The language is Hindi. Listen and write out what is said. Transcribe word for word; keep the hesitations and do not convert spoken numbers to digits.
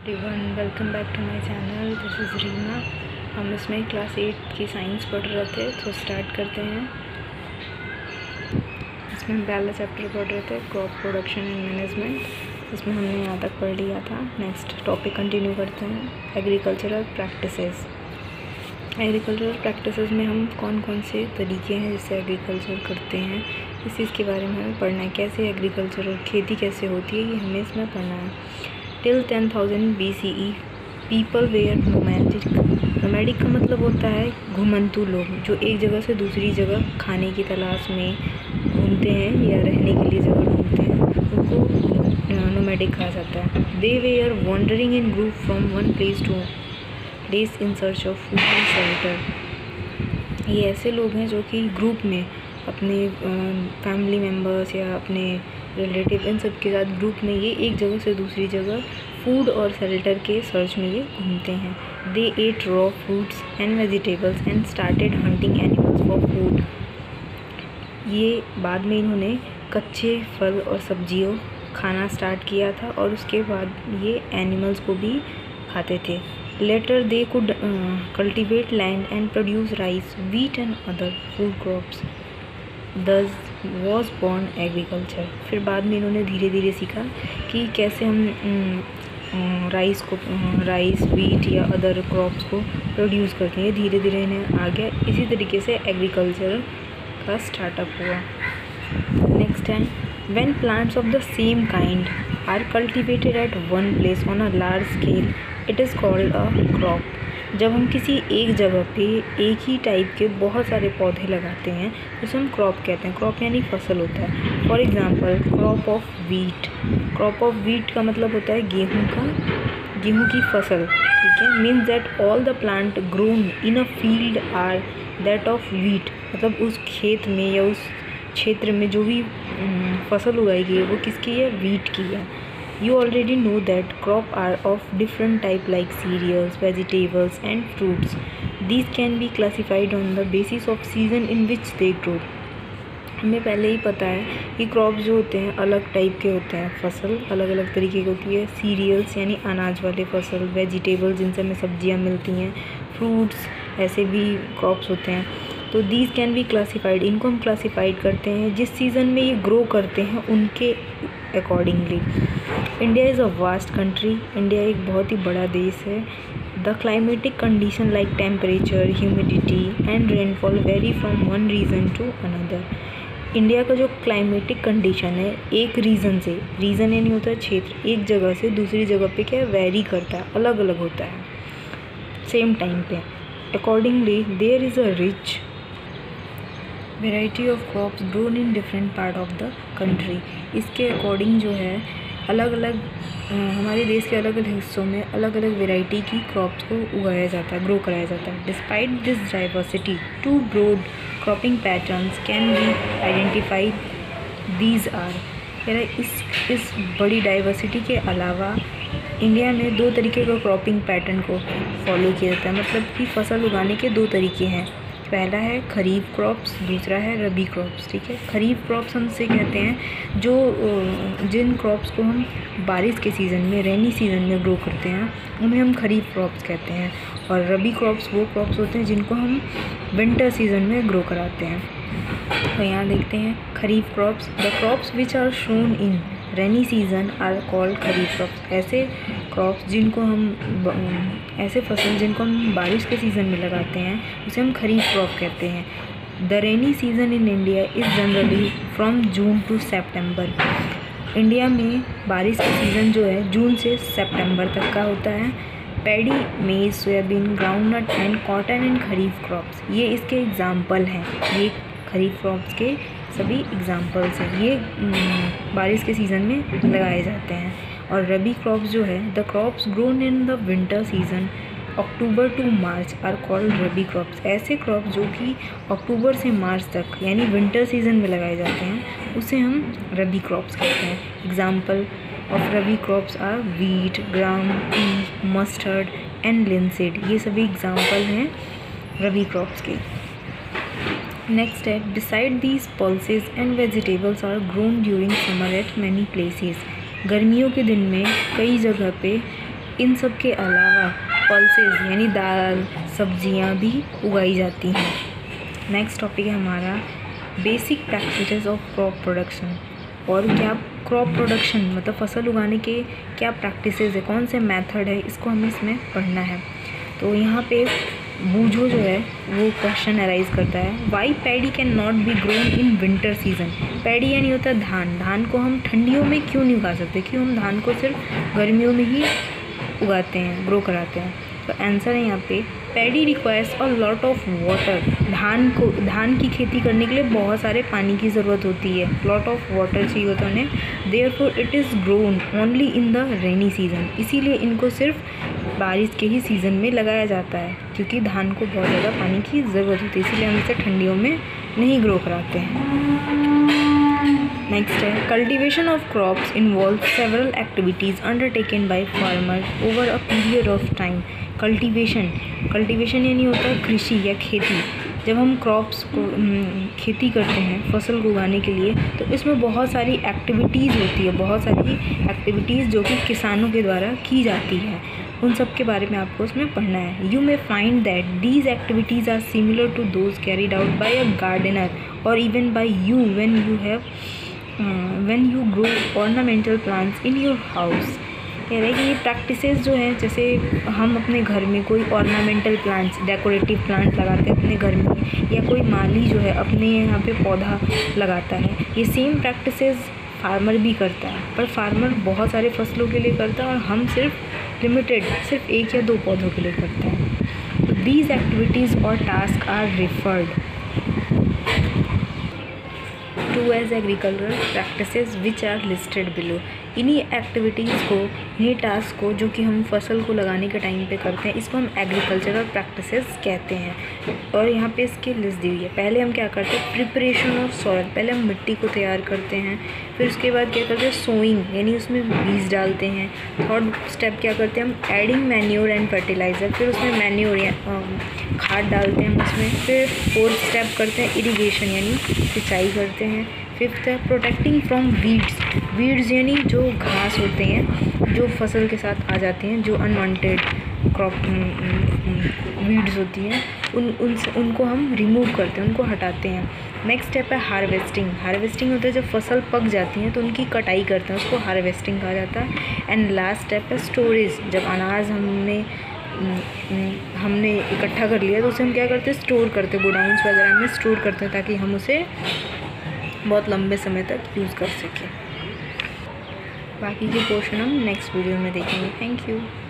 Everyone, welcome back to my channel. This is Reema. हम इसमें क्लास एट की साइंस पढ़ रहे थे, तो स्टार्ट करते हैं। इसमें हम पहला चैप्टर पढ़ रहे थे, क्रॉप प्रोडक्शन एंड मैनेजमेंट। इसमें हमने यहाँ तक पढ़ लिया था। नेक्स्ट टॉपिक कंटिन्यू करते हैं, एग्रीकल्चरल प्रैक्टिसेस। एग्रीकल्चरल प्रैक्टिसेस में हम कौन कौन से तरीके हैं जिससे एग्रीकल्चर करते हैं, इस चीज़ के बारे में हमें पढ़ना है। कैसे एग्रीकल्चर और खेती कैसे होती है, ये हमें इसमें पढ़ना है। Till ten thousand B C E people were nomadic. Nomadic का मतलब होता है घुमंतु लोग, जो एक जगह से दूसरी जगह खाने की तलाश में घूमते हैं या रहने के लिए जगह ढूंढते हैं, उनको नोमैडिक कहा जाता है। They were wandering in group from one place to place in search of food and shelter. ये ऐसे लोग हैं जो कि ग्रुप में अपने फैमिली मेम्बर्स या अपने रिलेटिव इन सब के साथ ग्रुप में ये एक जगह से दूसरी जगह फूड और शेल्टर के सर्च में ये घूमते हैं। They ate raw fruits and vegetables and started hunting animals for food. ये बाद में इन्होंने कच्चे फल और सब्जियों खाना स्टार्ट किया था और उसके बाद ये एनिमल्स को भी खाते थे। Later they could cultivate land and produce rice, wheat and other food crops. This was born agriculture. फिर बाद में इन्होंने धीरे धीरे सीखा कि कैसे हम राइस को राइस वीट या अदर क्रॉप्स को प्रोड्यूस करते हैं। धीरे धीरे इन्हें आ गया। इसी तरीके से एग्रीकल्चर का स्टार्टअप हुआ। नेक्स्ट है, when plants of the same kind are cultivated at one place on a large scale, it is called a crop. जब हम किसी एक जगह पे एक ही टाइप के बहुत सारे पौधे लगाते हैं, उसे हम क्रॉप कहते हैं। क्रॉप यानी फसल होता है। For example, crop of wheat. Crop of wheat का मतलब होता है गेहूं का गेहूं की फसल, ठीक है। Means that all the plant grown in a field are that of wheat. मतलब उस खेत में या उस क्षेत्र में जो भी फसल उगाई गई है वो किसकी है, वीट की है। You already know that crop are of different type like cereals, vegetables and fruits. These can be classified on the basis of season in which they grow. हमें पहले ही पता है कि क्रॉप जो होते हैं अलग टाइप के होते हैं, फसल अलग अलग तरीके की होती है। सीरियल्स यानी अनाज वाले फसल, वेजिटेबल्स जिनसे हमें सब्जियां मिलती हैं, फ्रूट्स ऐसे भी क्रॉप्स होते हैं। तो दीज कैन बी क्लासीफाइड, इनको हम क्लासीफाइड करते हैं जिस सीज़न में ये ग्रो करते हैं उनके accordingly. India is a vast country. India एक बहुत ही बड़ा देश है। The climatic condition like temperature, humidity and rainfall vary from one region to another. India का जो क्लाइमेटिक कंडीशन है एक रीज़न से, रीज़न ये नहीं होता क्षेत्र, एक जगह से दूसरी जगह पे क्या वेरी करता है, अलग अलग होता है सेम टाइम पे। Accordingly there is a rich variety of crops grown in different part of the country. इसके अकॉर्डिंग जो है अलग अलग हमारे देश के अलग अलग हिस्सों में अलग अलग वेराइटी की क्रॉप्स को उगाया जाता है, ग्रो कराया जाता है। Despite this diversity, two broad cropping patterns can be identified. These are, इस इस बड़ी डाइवर्सिटी के अलावा इंडिया में दो तरीके का क्रॉपिंग पैटर्न को फॉलो किया जाता है। मतलब कि फसल उगाने के दो तरीके हैं। पहला है खरीफ क्रॉप्स, दूसरा है रबी क्रॉप्स, ठीक है। खरीफ क्रॉप्स हमसे कहते हैं जो जिन क्रॉप्स को हम बारिश के सीज़न में, रेनी सीज़न में ग्रो करते हैं, उन्हें हम खरीफ क्रॉप्स कहते हैं। और रबी क्रॉप्स वो क्रॉप्स होते हैं जिनको हम विंटर सीज़न में ग्रो कराते हैं। तो यहाँ देखते हैं kharif crops. The crops which are sown in rainy season are called kharif crops. ऐसे क्रॉप्स जिनको हम ऐसे फसल जिनको हम बारिश के सीज़न में लगाते हैं उसे हम खरीफ क्रॉप कहते हैं। The rainy season in India is generally from June to September. India में बारिश का सीज़न जो है जून से सितंबर तक का होता है। Paddy, maize, soybean, groundnut and cotton and kharif crops, ये इसके एग्जाम्पल हैं। ये खरीफ क्रॉप्स के सभी एग्जाम्पल्स हैं। ये बारिश के सीज़न में लगाए जाते हैं। और रबी क्रॉप्स जो है, the crops grown in the winter season October to March are called rabi crops. ऐसे क्रॉप्स जो कि अक्टूबर से मार्च तक यानी विंटर सीजन में लगाए जाते हैं उसे हम रबी क्रॉप्स कहते हैं। Example of rabi crops are wheat, gram, pea, mustard and linseed. ये सभी एग्जाम्पल हैं रबी क्रॉप्स के। नेक्स्ट है, besides these pulses and vegetables are grown during summer at many places. गर्मियों के दिन में कई जगह पे इन सब के अलावा पल्सेस यानी दाल सब्जियां भी उगाई जाती हैं। नेक्स्ट टॉपिक है हमारा basic practices of crop production. और क्या क्रॉप प्रोडक्शन मतलब फसल उगाने के क्या प्रैक्टिसेस है, कौन से मेथड है, इसको हमें इसमें पढ़ना है। तो यहाँ पे बूझो जो है वो क्वेश्चन अराइज करता है, why paddy can not be grown in winter season. Paddy यानी होता है धान, धान को हम ठंडियों में क्यों नहीं उगा सकते, क्यों हम धान को सिर्फ गर्मियों में ही उगाते हैं, ग्रो कराते हैं। तो आंसर है यहाँ पे paddy requires a lot of water. धान को धान की खेती करने के लिए बहुत सारे पानी की ज़रूरत होती है, लॉट ऑफ वाटर चाहिए होता है उन्हें। Therefore it is grown only in the rainy season, इसीलिए इनको सिर्फ बारिश के ही सीज़न में लगाया जाता है, क्योंकि धान को बहुत ज़्यादा पानी की ज़रूरत होती है, इसीलिए हम इसे ठंडियों में नहीं ग्रो कराते हैं। नेक्स्ट है cultivation of crops involve several activities undertaken by farmers over a period of time. Cultivation cultivation यानी होता है कृषि या खेती। जब हम क्रॉप्स को खेती करते हैं फसल को उगाने के लिए, तो इसमें बहुत सारी एक्टिविटीज़ होती है, बहुत सारी एक्टिविटीज़ जो कि किसानों के द्वारा की जाती है, उन सब के बारे में आपको उसमें पढ़ना है। You may find that these activities are similar to those carried out by a gardener or even by you when you have when you grow ornamental plants in your house. कह रहे हैं कि ये प्रैक्टिसेस जो हैं, जैसे हम अपने घर में कोई ऑर्नामेंटल प्लांट्स, डेकोरेटिव प्लांट लगाते हैं अपने घर में, या कोई माली जो है अपने यहाँ पे पौधा लगाता है, ये सेम प्रैक्टिसेस फार्मर भी करता है। पर फार्मर बहुत सारे फसलों के लिए करता है और हम सिर्फ लिमिटेड सिर्फ एक या दो पौधों के लिए करते हैं। तो these activities or task are referred to as agricultural practices which are listed below. इन्हीं एक्टिविटीज़ को, इन्हीं टास्क को जो कि हम फसल को लगाने के टाइम पे करते हैं, इसको हम एग्रीकल्चरल प्रैक्टिसेस कहते हैं। और यहाँ पे इसकी लिस्ट दी हुई है। पहले हम क्या करते हैं, प्रिपरेशन ऑफ सॉइल, पहले हम मिट्टी को तैयार करते हैं, फिर उसके बाद क्या करते हैं, सोइंग यानी उसमें बीज डालते हैं। थर्ड स्टेप क्या करते हैं, हम एडिंग मैन्योर एंड फर्टिलाइज़र, फिर उसमें मैन्योर या खाद डालते हैं हम उसमें। फिर फोर्थ स्टेप करते हैं इरिगेशन यानी सिंचाई करते हैं। फिफ्थ है प्रोटेक्टिंग फ्रॉम वीड्स, वीड्स यानी जो घास होते हैं जो फसल के साथ आ जाते हैं, जो अनवांटेड क्रॉप वीड्स होती हैं, उन उनसे उनको हम रिमूव करते हैं, उनको हटाते हैं। नेक्स्ट स्टेप है हार्वेस्टिंग। हार्वेस्टिंग होता है जब फसल पक जाती हैं तो उनकी कटाई करते हैं, उसको हार्वेस्टिंग कहा जाता है। एंड लास्ट स्टेप है स्टोरेज। जब अनाज हमने हमने इकट्ठा कर लिया तो उसे हम क्या करते हैं, स्टोर करते हैं, गोडाउन्स वगैरह में स्टोर करते हैं, ताकि हम उसे बहुत लंबे समय तक यूज़ कर सकें। बाकी के पोर्शन हम नेक्स्ट वीडियो में देखेंगे। Thank you.